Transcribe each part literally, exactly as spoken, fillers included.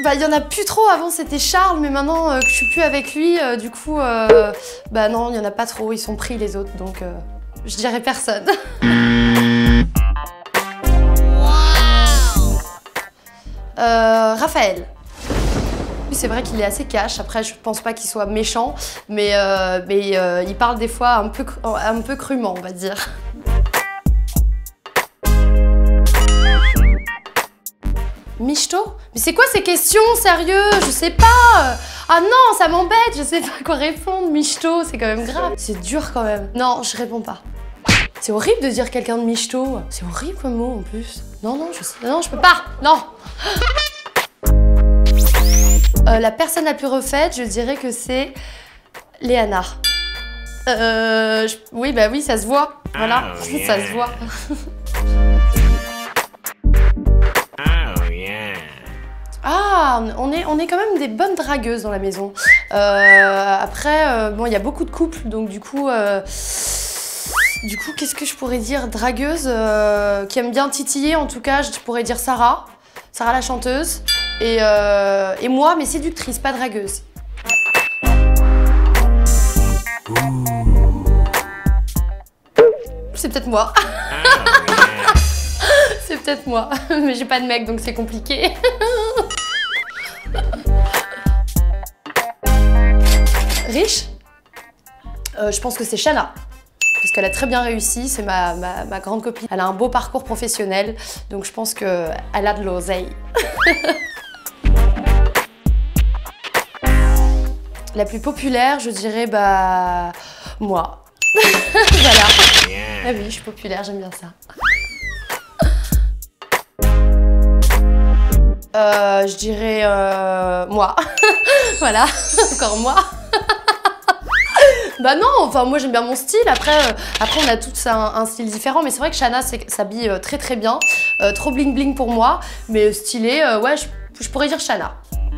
Bah, il y en a plus trop. Avant, c'était Charles, mais maintenant euh, que je suis plus avec lui, euh, du coup, euh, bah non, il y en a pas trop. Ils sont pris, les autres, donc euh, je dirais personne. euh, Raphaël. C'est vrai qu'il est assez cash, après je pense pas qu'il soit méchant, mais, euh, mais euh, il parle des fois un peu, un peu crûment, on va dire. Michto? Mais c'est quoi ces questions, sérieux? Je sais pas. Ah non, ça m'embête, je sais pas quoi répondre. Michto, c'est quand même grave. C'est dur quand même. Non, je réponds pas. C'est horrible de dire quelqu'un de michto. C'est horrible comme mot en plus. Non, non, je sais. Non, je peux pas. Non. Euh, la personne la plus refaite, je dirais que c'est Léana. Euh, je... Oui, bah oui, ça se voit. Voilà, oh, yeah. Ça se voit. Oh, yeah. Ah, on est, on est quand même des bonnes dragueuses dans la maison. Euh, après, euh, bon, il y a beaucoup de couples, donc du coup... Euh... Du coup, qu'est-ce que je pourrais dire? Dragueuse, euh, qui aime bien titiller, en tout cas, je pourrais dire Sarah. Sarah la chanteuse. Et, euh, et moi, mais séductrice, pas dragueuse. C'est peut-être moi. C'est peut-être moi. Mais j'ai pas de mec, donc c'est compliqué. Riche, euh, je pense que c'est Shana. Parce qu'elle a très bien réussi, c'est ma, ma, ma grande copine. Elle a un beau parcours professionnel, donc je pense qu'elle a de l'oseille. La plus populaire, je dirais, bah... moi. Voilà. Ah oui, je suis populaire, j'aime bien ça. Euh, je dirais... Euh, moi. Voilà, encore moi. Bah non, enfin moi j'aime bien mon style, après, euh, après on a tous un, un style différent, mais c'est vrai que Shana s'habille euh, très très bien, euh, trop bling bling pour moi, mais stylé, euh, ouais, je, je pourrais dire Shana.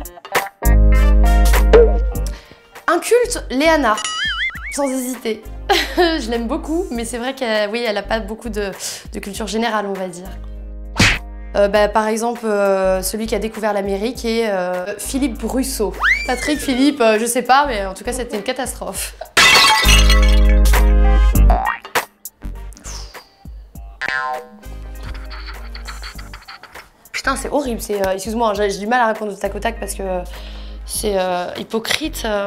Inculte, Léana, sans hésiter. Je l'aime beaucoup, mais c'est vrai qu'elle oui, elle a pas beaucoup de, de culture générale, on va dire. Euh, bah, par exemple, euh, celui qui a découvert l'Amérique est euh, Philippe Brusseau. Patrick, Philippe, euh, je sais pas, mais en tout cas c'était une catastrophe. Putain, c'est horrible, c'est... Euh, excuse-moi, j'ai du mal à répondre de tac au tac parce que c'est euh, hypocrite. Euh...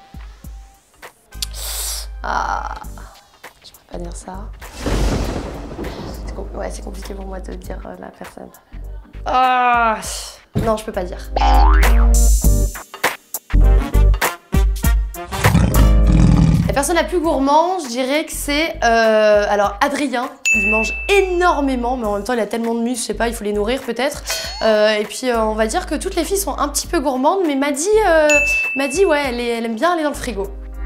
Ah... Je pourrais pas dire ça. Ouais, c'est compliqué pour moi de dire euh, la personne. Ah... Non, je peux pas dire. La personne la plus gourmande, je dirais que c'est euh, alors Adrien. Il mange énormément, mais en même temps il a tellement de muscles, je sais pas, il faut les nourrir peut-être. Euh, et puis euh, on va dire que toutes les filles sont un petit peu gourmandes, mais m'a dit, euh, m'a dit ouais, elle, est, elle aime bien aller dans le frigo.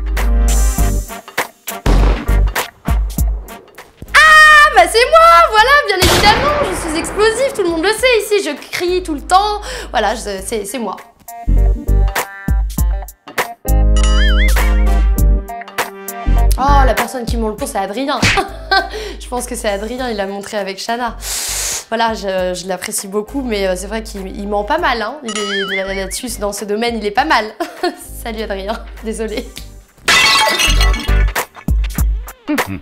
Ah bah c'est moi, voilà, bien évidemment, je suis explosive, tout le monde le sait ici, je crie tout le temps, voilà, c'est moi. Oh, la personne qui monte le plus, c'est Adrien. Je pense que c'est Adrien, il l'a montré avec Shana. Voilà, je, je l'apprécie beaucoup, mais c'est vrai qu'il ment pas mal. Hein. Il est là-dessus, dans ce domaine, il est pas mal. Salut Adrien, désolée. Putain,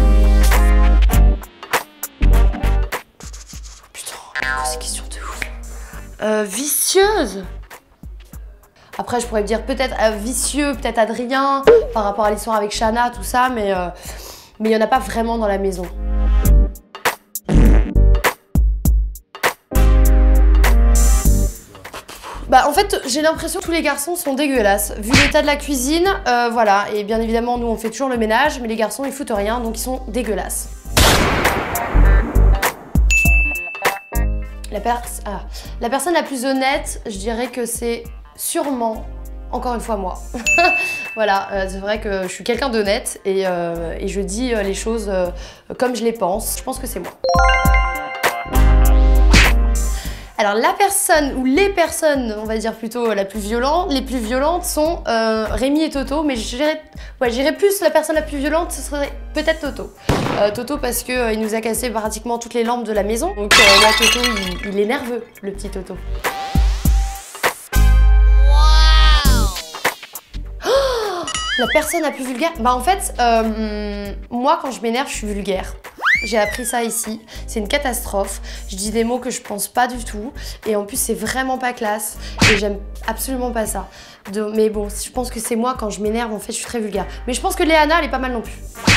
c'est question de ouf. Euh, vicieuse. Après, je pourrais me dire peut-être euh, vicieux, peut-être Adrien, par rapport à l'histoire avec Shana, tout ça, mais euh, mais il n'y en a pas vraiment dans la maison. Bah en fait, j'ai l'impression que tous les garçons sont dégueulasses. Vu l'état de la cuisine, euh, voilà. Et bien évidemment, nous, on fait toujours le ménage, mais les garçons, ils foutent rien, donc ils sont dégueulasses. La, pers ah. la personne la plus honnête, je dirais que c'est... sûrement, encore une fois, moi. Voilà, euh, c'est vrai que je suis quelqu'un d'honnête et, euh, et je dis euh, les choses euh, comme je les pense. Je pense que c'est moi. Alors la personne, ou les personnes, on va dire plutôt la plus violente, les plus violentes sont euh, Rémi et Toto, mais je dirais ouais, plus la personne la plus violente, ce serait peut-être Toto. Euh, Toto parce qu'il euh, nous a cassé pratiquement toutes les lampes de la maison. Donc euh, là, Toto, il, il est nerveux, le petit Toto. La personne la plus vulgaire? Bah en fait, euh, moi quand je m'énerve, je suis vulgaire. J'ai appris ça ici, c'est une catastrophe. Je dis des mots que je pense pas du tout et en plus c'est vraiment pas classe et j'aime absolument pas ça. De, mais bon, je pense que c'est moi quand je m'énerve, en fait je suis très vulgaire. Mais je pense que Léana elle est pas mal non plus.